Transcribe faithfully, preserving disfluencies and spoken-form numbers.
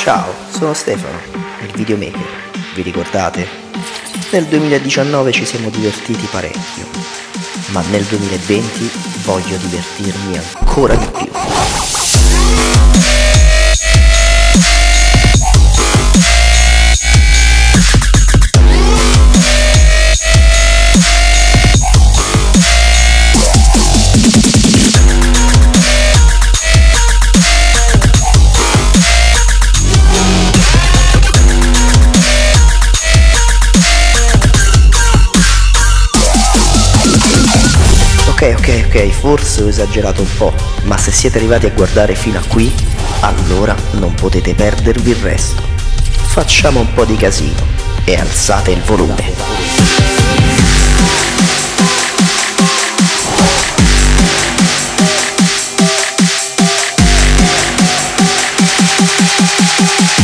Ciao, sono Stefano, il videomaker. Vi ricordate? Nel duemiladiciannove ci siamo divertiti parecchio, ma nel duemilaventi voglio divertirmi ancora di più. Ok, ok, ok, forse ho esagerato un po', ma se siete arrivati a guardare fino a qui, allora non potete perdervi il resto. Facciamo un po' di casino e alzate il volume.